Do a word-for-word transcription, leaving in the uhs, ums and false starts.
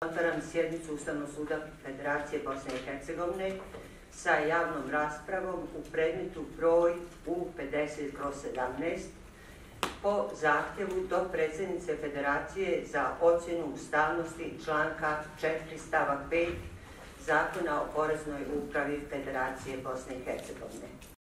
Otvaram sjednicu Ustavnog suda Federacije Bosne i Hercegovine sa javnom raspravom u predmetu broj U pedeset kroz sedamnaest po zahtjevu do predsjednice Federacije za ocjenu ustavnosti članka četiri stavak pet Zakona o poreznoj upravi Federacije Bosne i Hercegovine.